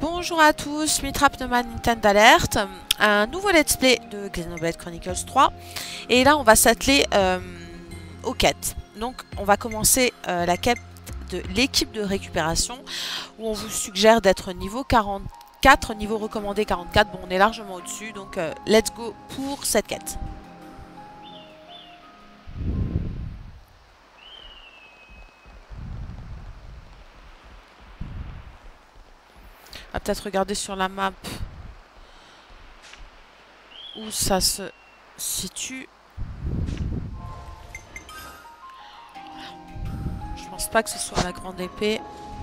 Bonjour à tous, Mitrapneuma Nintendo Alert, un nouveau let's play de Xenoblade Chronicles 3 et là on va s'atteler aux quêtes. Donc on va commencer la quête de l'équipe de récupération où on vous suggère d'être niveau 44, niveau recommandé 44, bon on est largement au-dessus donc let's go pour cette quête. On va peut-être regarder sur la map où ça se situe. Je pense pas que ce soit la grande épée.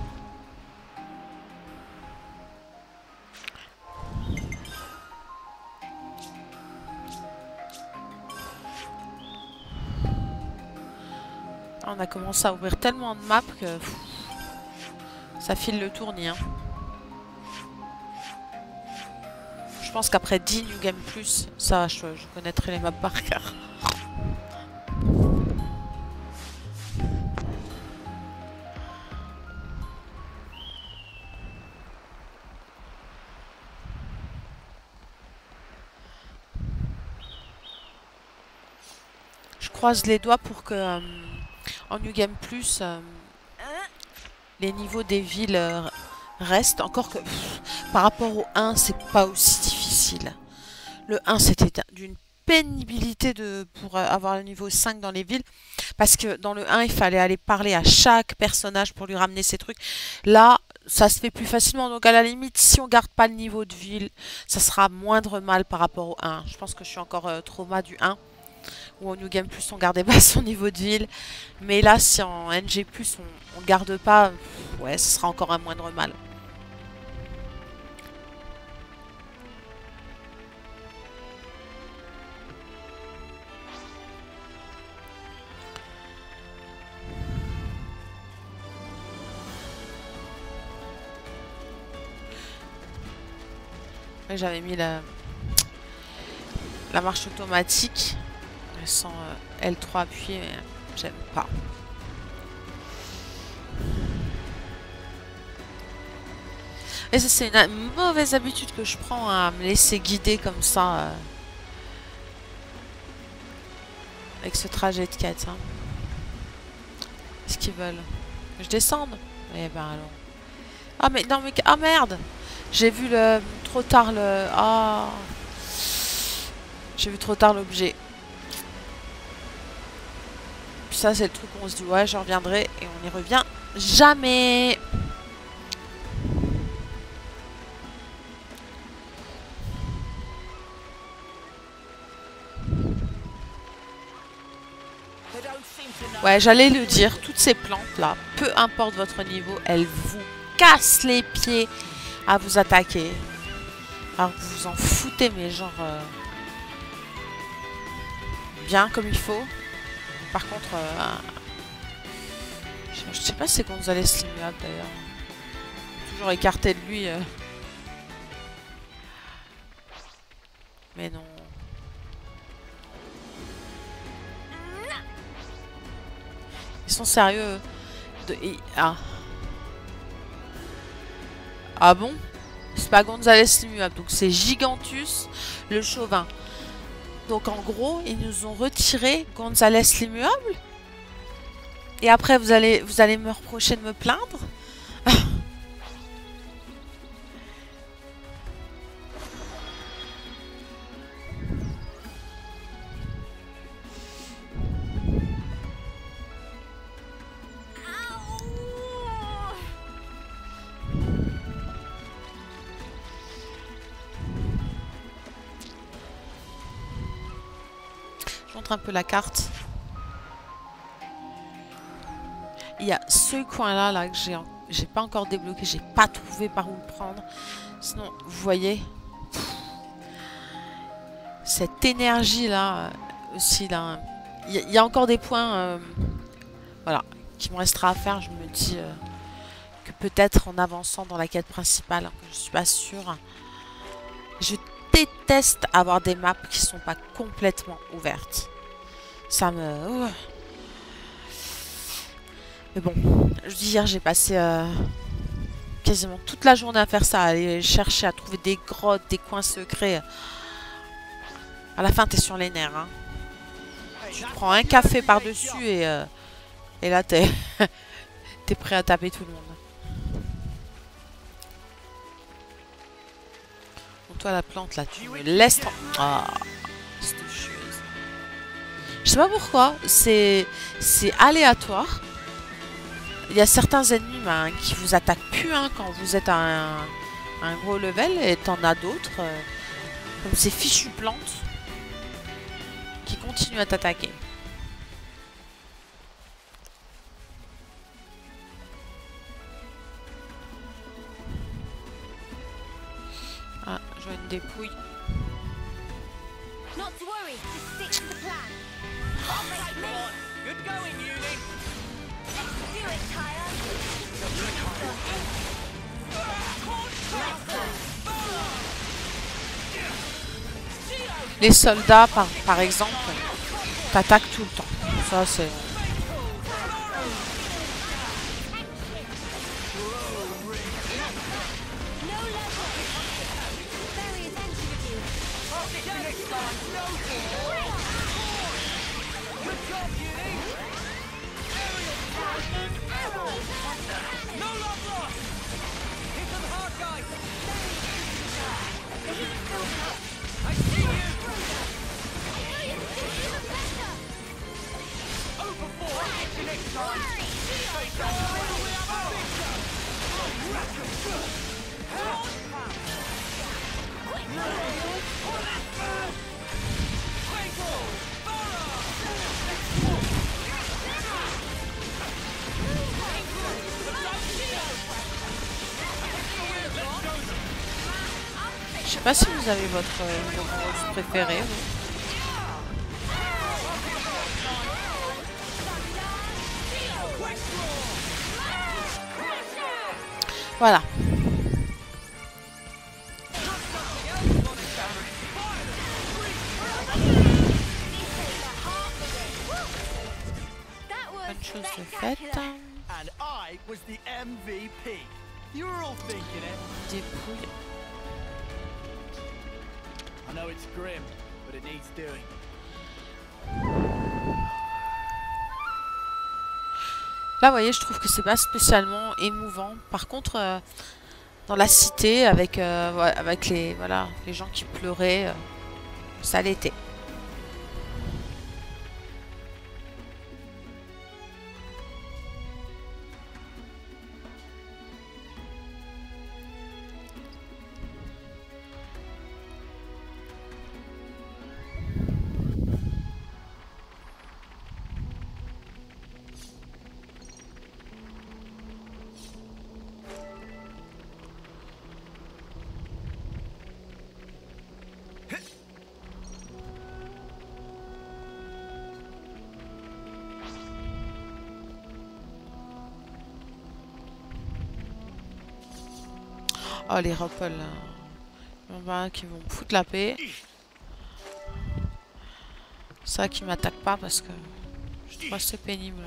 On a commencé à ouvrir tellement de maps que ça file le tournis. Hein. Je pense qu'après 10 New Game Plus, ça, je connaîtrai les maps par cœur. Je croise les doigts pour que en New Game Plus, les niveaux des villes restent. Encore que par rapport au 1, c'est pas aussi difficile. Le 1, c'était d'une pénibilité pour avoir le niveau 5 dans les villes. Parce que dans le 1, il fallait aller parler à chaque personnage pour lui ramener ses trucs. Là, ça se fait plus facilement. Donc à la limite, si on garde pas le niveau de ville, ça sera moindre mal par rapport au 1. Je pense que je suis encore trauma du 1. Ou au New Game Plus, on gardait pas son niveau de ville. Mais là, si en NG+, on garde pas, ouais, ce sera encore un moindre mal. J'avais mis la marche automatique sans L3 appuyé, mais j'aime pas. Et ça, c'est une mauvaise habitude que je prends à me laisser guider comme ça avec ce trajet de quête. Hein. Qu'est-ce qu'ils veulent? Que je descende? Eh ben alors. Ah mais non mais ah merde! J'ai vu trop tard le... Ah. J'ai vu trop tard l'objet. Puis ça, c'est le truc où on se dit, ouais, je reviendrai. Et on n'y revient jamais. Ouais, j'allais le dire. Toutes ces plantes-là, peu importe votre niveau, elles vous cassent les pieds à vous attaquer. Alors vous vous en foutez, mais genre... bien comme il faut. Par contre, je sais pas si c'est Gonzales l'immuable d'ailleurs. Toujours écarté de lui. Mais non. Ils sont sérieux. Ah bon? C'est pas Gonzales l'immuable. Donc c'est Gigantus le chauvin. Donc en gros, ils nous ont retiré Gonzales l'immuable. Et après, vous allez me reprocher de me plaindre. Je montre un peu la carte. Il y a ce coin-là là, que j'ai pas encore débloqué. J'ai pas trouvé par où le prendre. Sinon, vous voyez, cette énergie-là aussi, là. Il y a encore des points voilà, qui me restera à faire. Je me dis que peut-être en avançant dans la quête principale, hein, je suis pas sûre. Je déteste avoir des maps qui sont pas complètement ouvertes. Ça me... Mais bon, je veux dire, j'ai passé quasiment toute la journée à faire ça, à aller chercher, à trouver des grottes, des coins secrets. À la fin, t'es sur les nerfs. Hein. Tu te prends un café par-dessus et là, t'es t'es prêt à taper tout le monde. Bon, toi, la plante, là, tu me laisses... Ah, cette chose. Je sais pas pourquoi, c'est aléatoire. Il y a certains ennemis ben, qui vous attaquent plus hein, quand vous êtes à un gros level, et t'en as d'autres, comme ces fichues plantes, qui continuent à t'attaquer. Ah, je vois une dépouille. Not to worry, just stick to the plan. Good going, Uni. Let's do it, Tyre. Les soldats, par exemple, t'attaquent tout le temps. Ça, c'est... Je sais pas si vous avez votre boss préféré. Voilà. Bonne chose de faite. And I was the MVP. You were all thinking it. Dépouille. I know it's grim, but it needs doing. Là, vous voyez, je trouve que c'est pas spécialement émouvant. Par contre, dans la cité, avec les, voilà, les gens qui pleuraient, ça l'était. Oh, les Ruppel, il y en a un qui vont me foutre la paix. Ça qui m'attaque pas parce que je trouve assez pénible.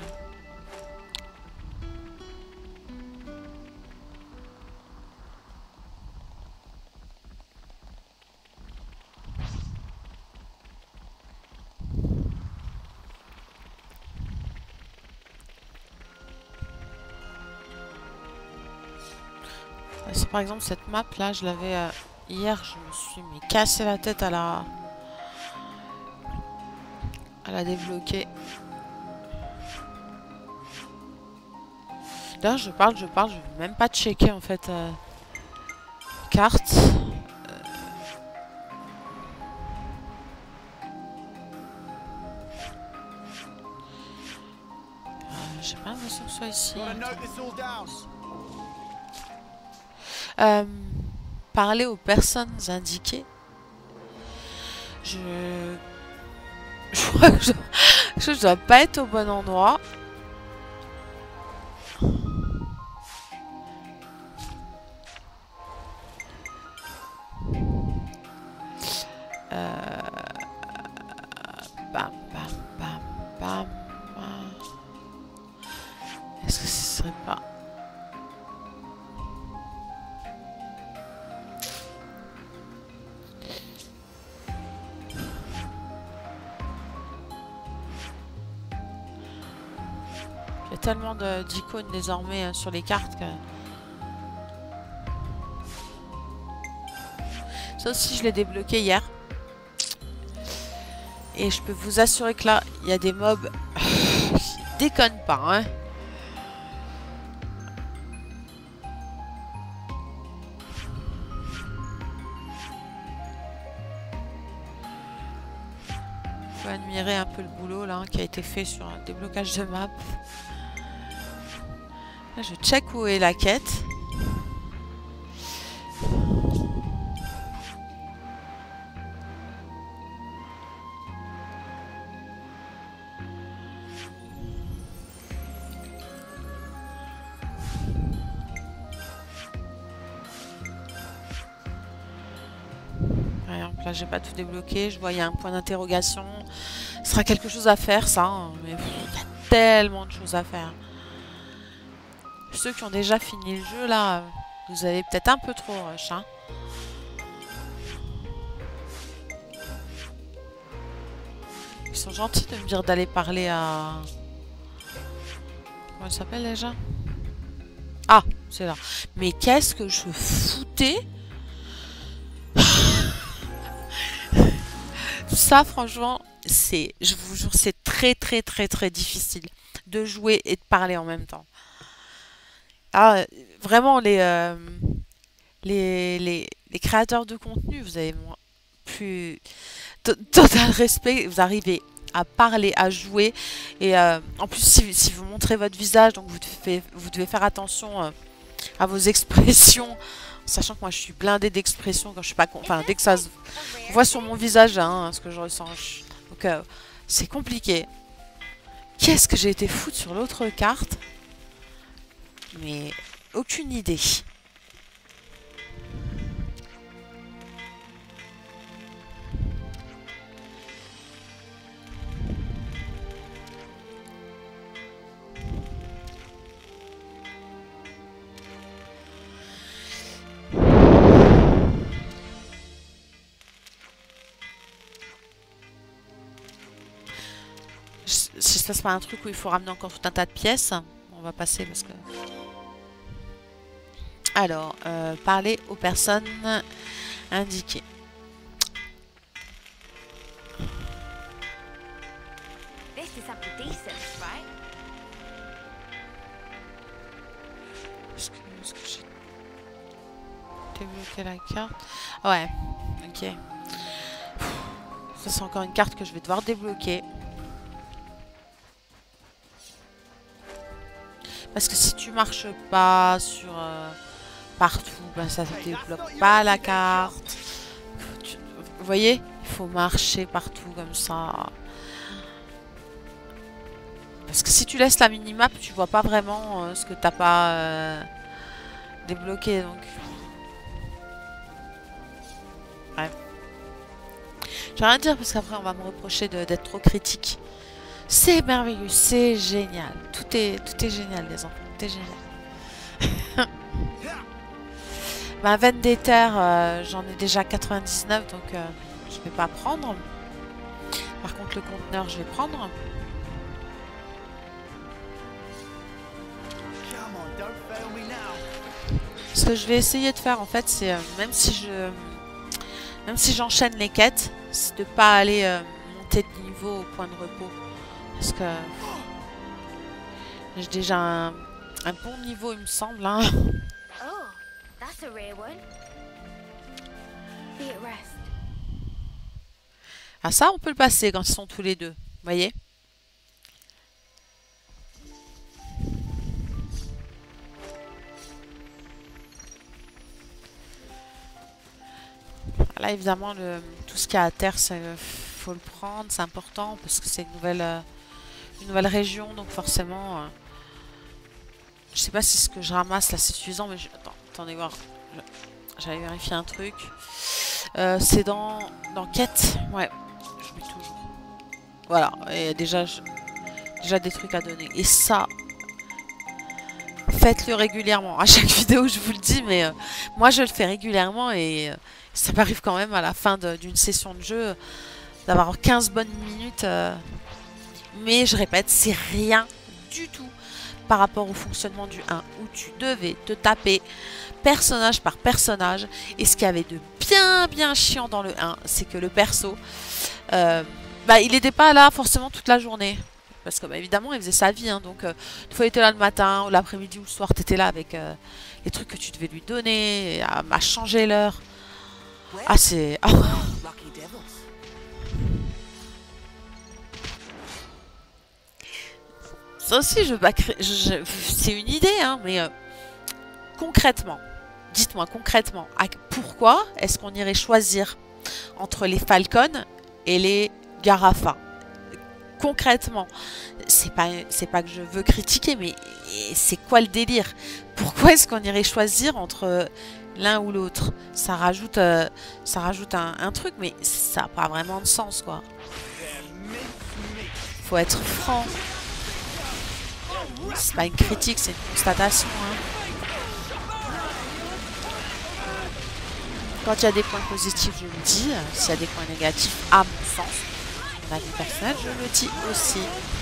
C'est par exemple cette map là, je l'avais hier, je me suis cassé la tête à la débloquer. Là je parle, je vais même pas checker en fait carte. J'ai pas l'impression que ce soit ici. Parler aux personnes indiquées. Je crois que je dois pas être au bon endroit. Bam, bam, bam, bam. Est-ce que ce serait pas... tellement d'icônes désormais sur les cartes que... Ça aussi, je l'ai débloqué hier. Et je peux vous assurer que là, il y a des mobs qui déconnent pas, hein. Je peux admirer un peu le boulot là qui a été fait sur un déblocage de map. Là, je check où est la quête. Là, j'ai pas tout débloqué. Je vois il y a un point d'interrogation. Ce sera quelque chose à faire, ça. Hein. Mais il y a tellement de choses à faire. Ceux qui ont déjà fini le jeu, là, vous avez peut-être un peu trop rush. Hein. Ils sont gentils de me dire d'aller parler à... Comment elle s'appelle déjà? Ah, c'est là. Mais qu'est-ce que je foutais? Ça, franchement, c'est, je vous jure, c'est très difficile de jouer et de parler en même temps. Ah, vraiment, les créateurs de contenu, vous avez plus total respect. Vous arrivez à parler, à jouer. Et en plus, si vous montrez votre visage, donc vous devez faire attention à vos expressions. Sachant que moi je suis blindée d'expressions quand je suis pas enfin dès que ça se voit sur mon visage hein, ce que je ressens. Donc c'est compliqué. Qu'est-ce que j'ai été foutre sur l'autre carte? Mais aucune idée. Si ça c'est pas un truc où il faut ramener encore tout un tas de pièces, on va passer parce que... Alors, parler aux personnes indiquées. This is something decent, right? Est-ce que j'ai débloqué la carte? Ouais, ok. Ça c'est encore une carte que je vais devoir débloquer. Parce que si tu marches pas sur partout, ben ça ne débloque pas la carte. Vous voyez, il faut marcher partout comme ça. Parce que si tu laisses la minimap, tu vois pas vraiment ce que t'as pas débloqué. Donc, bref. Je vais rien dire parce qu'après on va me reprocher d'être trop critique. C'est merveilleux, c'est génial. Tout est génial, les enfants. Tout est génial. Ma veine d'éther, j'en ai déjà 99, donc je vais pas prendre. Par contre, le conteneur, je vais prendre. Ce que je vais essayer de faire, en fait, c'est même si j'enchaîne les quêtes, c'est de pas aller monter de niveau au point de repos. Parce que j'ai déjà un bon niveau, il me semble. Hein. Oh, that's a rare one. Be at rest. Ah ça, on peut le passer quand ils sont tous les deux. Vous voyez? Là, évidemment, tout ce qu'il y a à terre, il faut le prendre. C'est important parce que c'est une nouvelle région. Donc forcément, je sais pas si ce que je ramasse là, c'est suffisant. Mais attendez voir. J'allais vérifier un truc. C'est dans quête. Ouais, j'oublie toujours. Voilà, et déjà des trucs à donner. Et ça, faites-le régulièrement. À chaque vidéo, je vous le dis, mais moi, je le fais régulièrement et ça m'arrive quand même à la fin d'une session de jeu d'avoir 15 bonnes minutes. Mais je répète, c'est rien du tout par rapport au fonctionnement du 1 où tu devais te taper personnage par personnage. Et ce qu'il y avait de bien chiant dans le 1, c'est que le perso, il n'était pas là forcément toute la journée. Parce que évidemment il faisait sa vie, hein, donc une fois il était là le matin ou l'après-midi ou le soir, tu étais là avec les trucs que tu devais lui donner, à changer l'heure. Ah c'est... Oh. Lucky devils. Ça aussi c'est une idée, hein, mais concrètement, dites-moi concrètement, pourquoi est-ce qu'on irait choisir entre les Falcons et les Garafa? Concrètement, c'est pas que je veux critiquer, mais c'est quoi le délire? Pourquoi est-ce qu'on irait choisir entre l'un ou l'autre? Ça rajoute un truc, mais ça n'a pas vraiment de sens, quoi. Faut être franc. C'est pas une critique, c'est une constatation, hein. Quand il y a des points positifs, je le dis. S'il y a des points négatifs, à mon sens, mon avis personnel, je le dis aussi.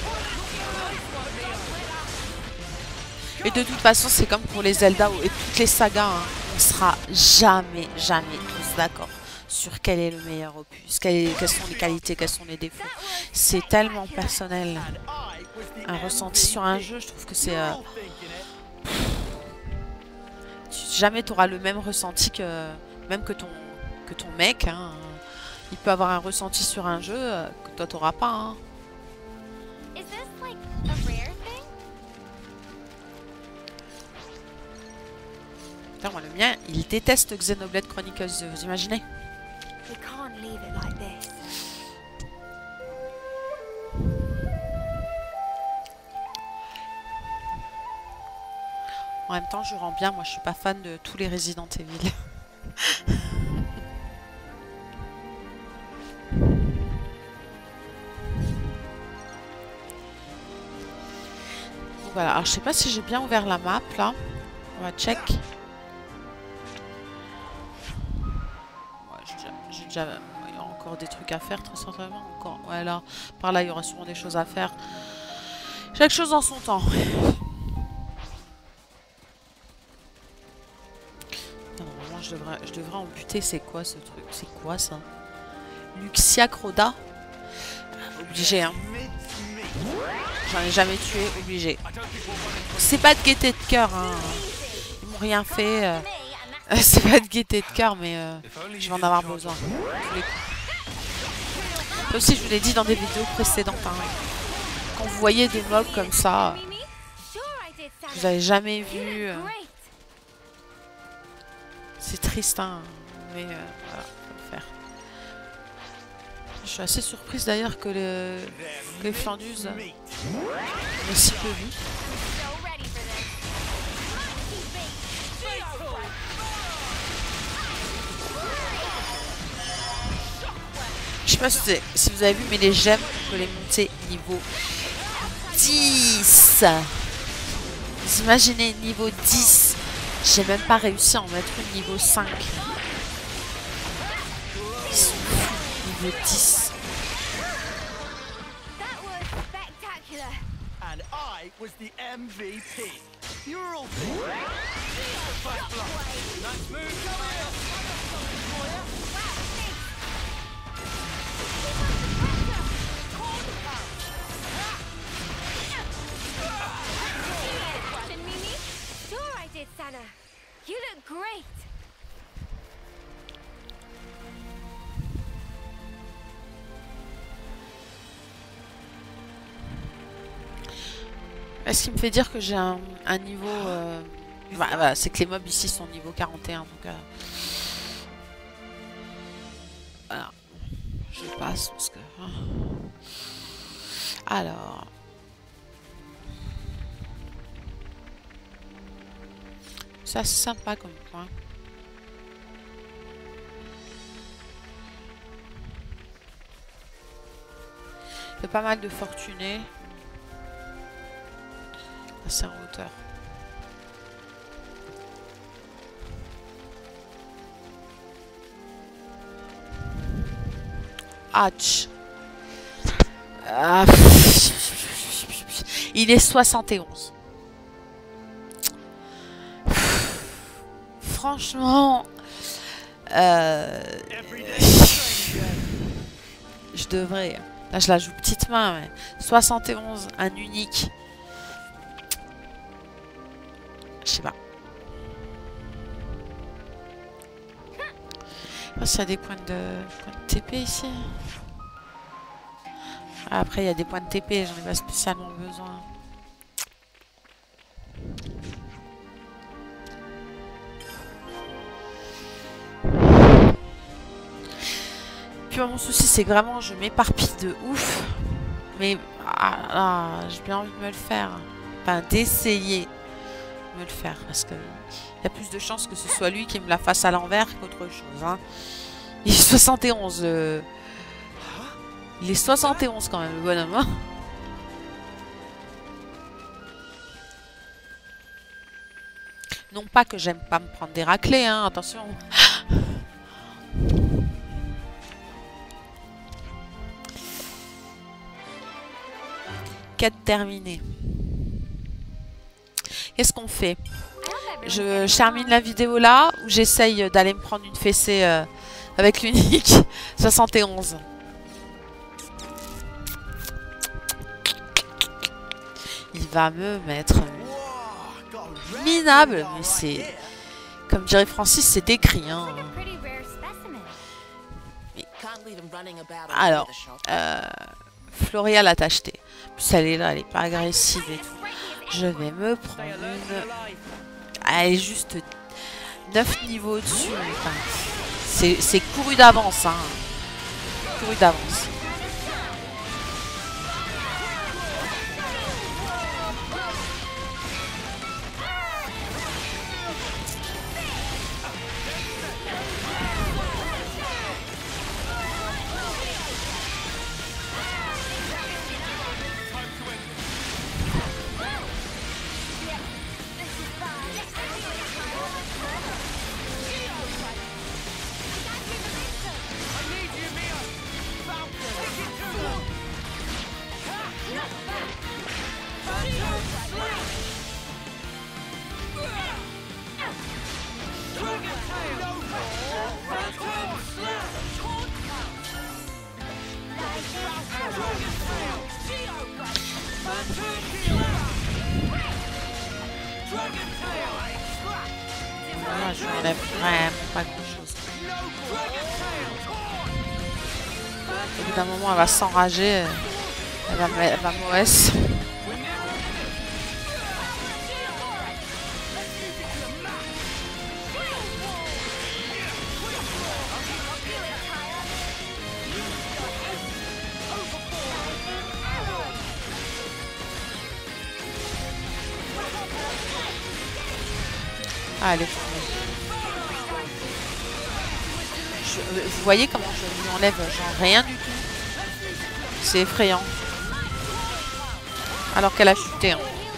Et de toute façon, c'est comme pour les Zelda et toutes les sagas, hein, on sera jamais tous d'accord sur quel est le meilleur opus, quelles sont les qualités, quels sont les défauts. C'est tellement personnel. Un ressenti sur un jeu, je trouve que c'est... jamais tu auras le même ressenti même que ton mec, hein. Il peut avoir un ressenti sur un jeu que toi t'auras pas, hein. Is this like a rare thing? Putain, moi le mien, il déteste Xenoblade Chronicles 2, vous imaginez? We can't leave it like this. En même temps, je rends bien, moi je suis pas fan de tous les Resident Evil. Voilà, alors je sais pas si j'ai bien ouvert la map là. On va check. Ouais, j'ai déjà... Il y a encore des trucs à faire très certainement. Encore. Ouais, là, par là, il y aura sûrement des choses à faire. Chaque chose en son temps. Normalement, je devrais amputer. C'est quoi ce truc? C'est quoi ça? Luxia Croda? Obligé, hein. J'en ai jamais tué, obligé. C'est pas de gaieté de cœur, hein. Ils m'ont rien fait. C'est pas de gaieté de cœur, mais je vais en avoir besoin. Ça aussi, je vous l'ai dit dans des vidéos précédentes, hein. Quand vous voyez des mobs comme ça, vous avez jamais vu. C'est triste, hein. Mais voilà, faut le faire. Je suis assez surprise d'ailleurs que les Flandus aient si peu vu. Je sais pas si vous avez vu, mais les gemmes, on peut les monter niveau 10. Vous imaginez, niveau 10. J'ai même pas réussi à en mettre une niveau 5. Ils sont fous, niveau 10. And I was the MVP. You're all thinking Mimi? Sure I did, Sana. You look great. Ce qui me fait dire que j'ai un niveau... voilà, c'est que les mobs ici sont niveau 41, donc... voilà. Je passe parce que... Alors... C'est assez sympa comme point. Il y a pas mal de fortunés. C'est en hauteur. Hatch. Il est 71. franchement, Every day is training day. je devrais. Là, je la joue petite main, mais 71, un unique. Je sais pas. Je sais pas s'il y a des points de TP ici. Ah, après, il y a des points de TP, j'en ai pas spécialement besoin. Puis mon souci, c'est que vraiment, je m'éparpille de ouf. Mais j'ai bien envie de me le faire. Enfin, d'essayer de me le faire. Parce que il y a plus de chances que ce soit lui qui me la fasse à l'envers qu'autre chose. Hein. Il est 71. Il est 71 quand même, le bonhomme. Hein. Non pas que j'aime pas me prendre des raclés, hein, attention. Quête terminée. Qu'est-ce qu'on fait? Je termine la vidéo là, ou j'essaye d'aller me prendre une fessée avec l'unique 71. Il va me mettre minable, mais c'est... Comme dirait Francis, c'est écrit. Hein. Alors, Floria l'a acheté. Plus elle est là, elle est pas agressive et tout. Je vais me prendre une... Elle est juste 9 niveaux au-dessus. Enfin, c'est couru d'avance. Hein. Couru d'avance. Voilà, je n'enlève vraiment pas grand chose. Au bout d'un moment, elle va s'enrager. Elle va m'OS. Ah, elle est vous voyez comment je lui enlève genre rien du tout. C'est effrayant. Alors qu'elle a chuté. Hein.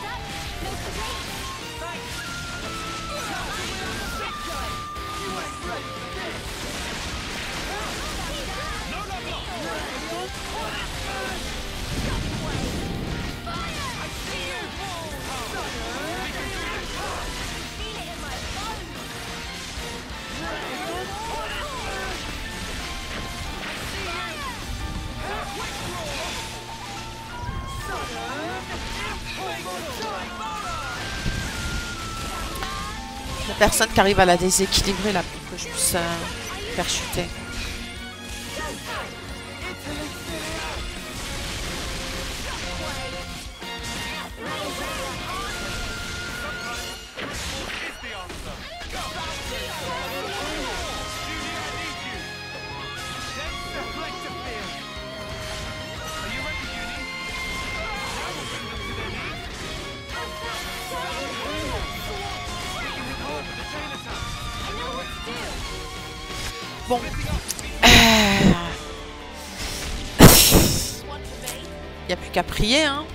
Il n'y a personne qui arrive à la déséquilibrer là pour que je puisse faire chuter. Bon. Il n'y a plus qu'à prier, hein.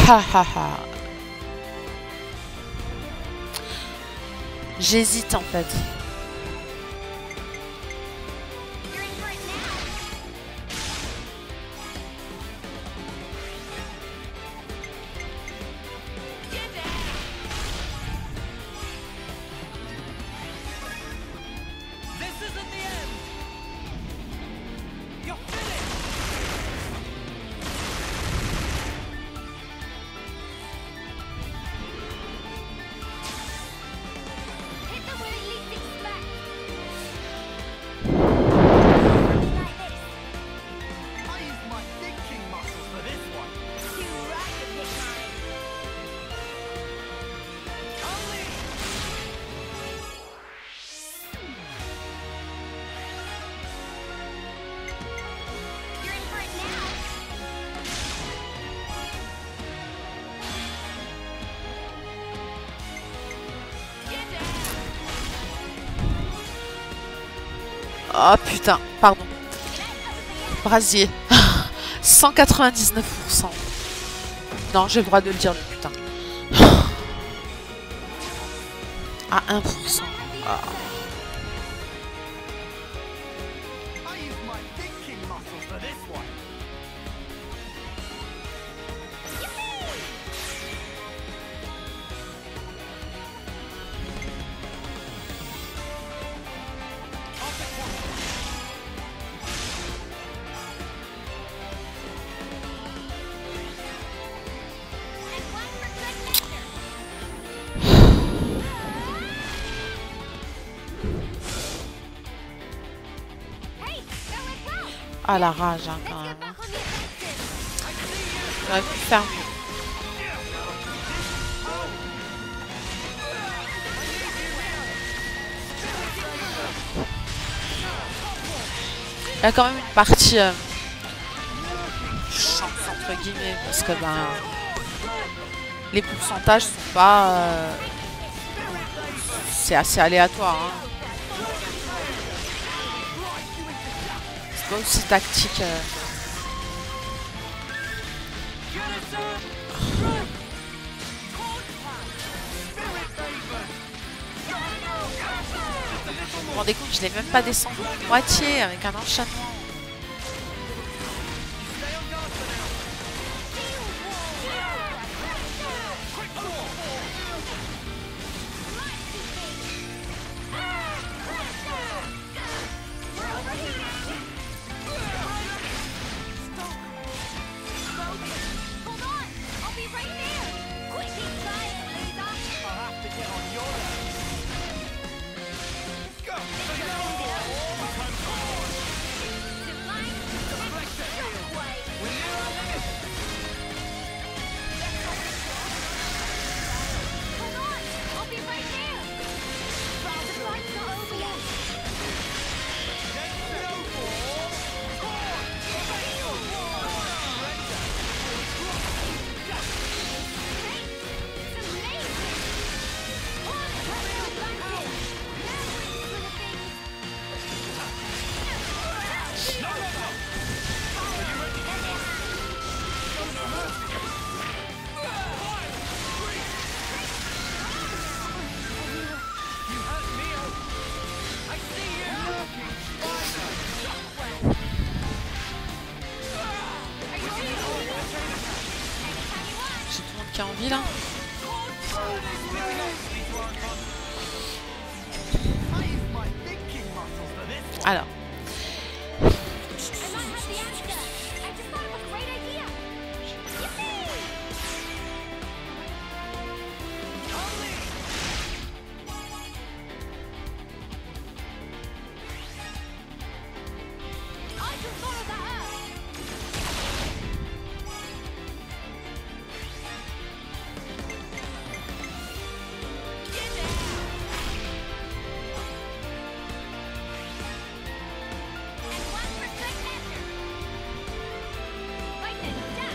Ha ha ha. J'hésite en fait. You're in for it now. Get down. This isn't the end. You're finished. Hit them when it least expect. Like this. I used my thinking muscles for this one. Too right to pick mine. Only. You're in for it now. Get down. Oh putain, pardon. Brasier. 199%. Non, j'ai le droit de le dire, le putain. À 1%. Ah. I used my thinking muscles for this one. Off it once. And one for good measure. Hey, that went well. Ah la rage hein, Let's quand get même. back on the offensive. J'aurais pu faire mieux. Il y a quand même une partie chance entre guillemets parce que ben les pourcentages sont pas c'est assez aléatoire hein. C'est pas aussi tactique Vous vous rendez compte, je l'ai même pas descendu de moitié avec un enchaînement. Hold on, I'll be right there. Quit being shy, Lisa. I'll have to get on your level. Go. Divine shockwave. Hold on, I'll be right there. The fight's not over yet. Hey, it's amazing. J'ai tout le monde qui a envie là. I used my thinking muscles for this one. Alors, I might have the answer. I just thought of a great idea. Yippee! I can follow that up. Get down. And one for good measure. Like this, duck.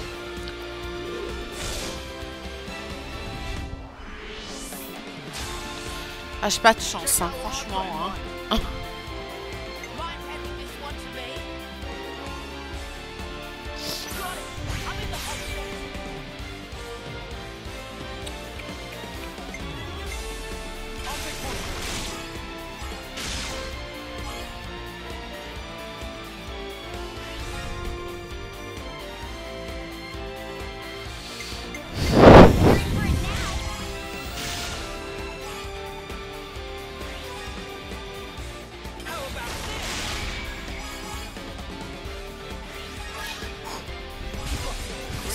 ah, j'ai pas de chance, hein, franchement. Hein. Mind handing this one to me? Got it. I'm in the hot seat.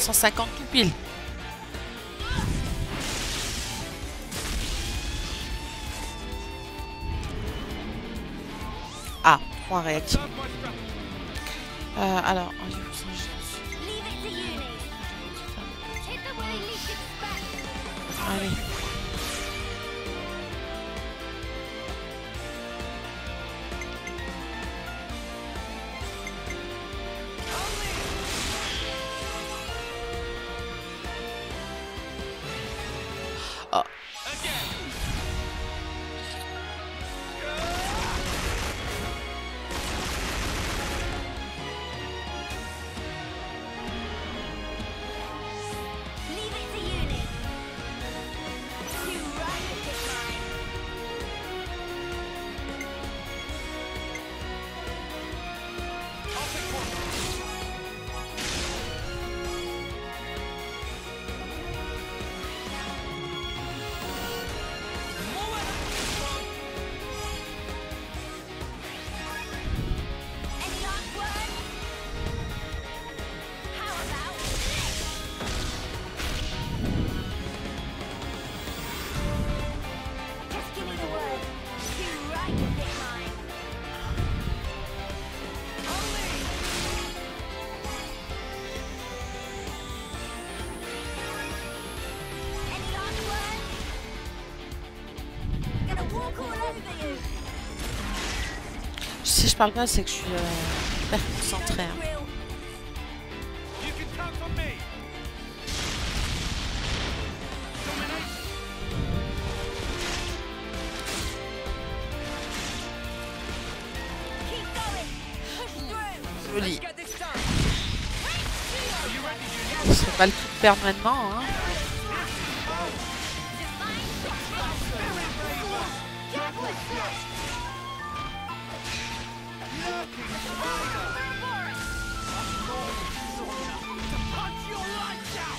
150 tout pile. Ah, 3 réactifs. Alors, Leave it to uni. Hit the way least expect. allez. Oh. Leave it to uni. You right at this line. Any last words? How about this? Just give me the word. You right at this line. Any last words? Gonna walk all over you. Si je parle pas, c'est que je suis hyper concentrée. Hein. Real. You can count on me. Keep going. Push through. Joli. Get this done. Ce serait pas le tout de perdre maintenant. Hein. Punch your lights out.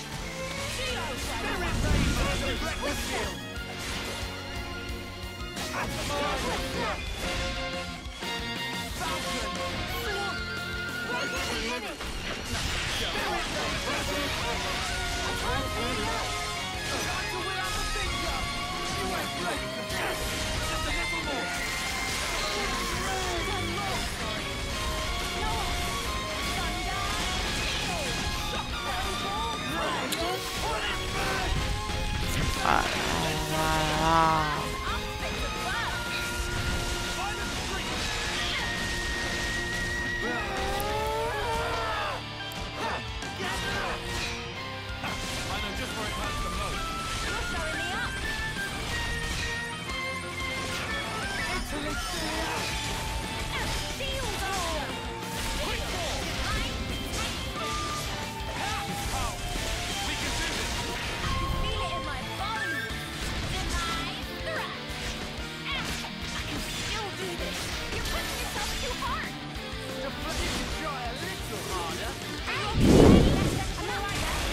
Ah, là. I know just where it hurts the most. You're showing me up. Shield all. We can do this. Feel it in my bones. Deny thrust. I can still do this. You're pushing yourself too hard. The bloody try a little harder. I'm not like that.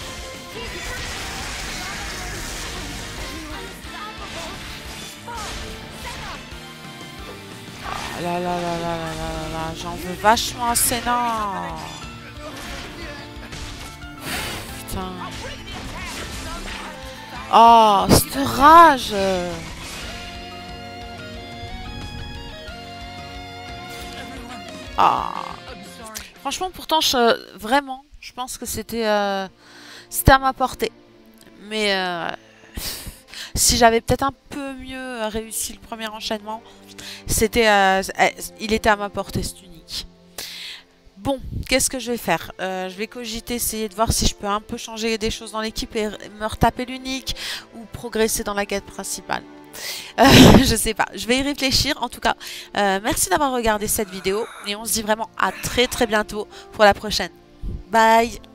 Unstoppable. Fall. Center. Ah là là là là là là là là. J'en veux vachement à Senna. Putain. Oh, cette rage. Ah. Franchement, pourtant, vraiment, je pense que c'était à ma portée. Mais si j'avais peut-être un peu mieux réussi le premier enchaînement, il était à ma portée, cet unique. Bon, qu'est-ce que je vais faire? Je vais cogiter, essayer de voir si je peux un peu changer des choses dans l'équipe et me retaper l'unique ou progresser dans la quête principale. Je sais pas, je vais y réfléchir. En tout cas, merci d'avoir regardé cette vidéo et on se dit vraiment à très bientôt pour la prochaine. Bye!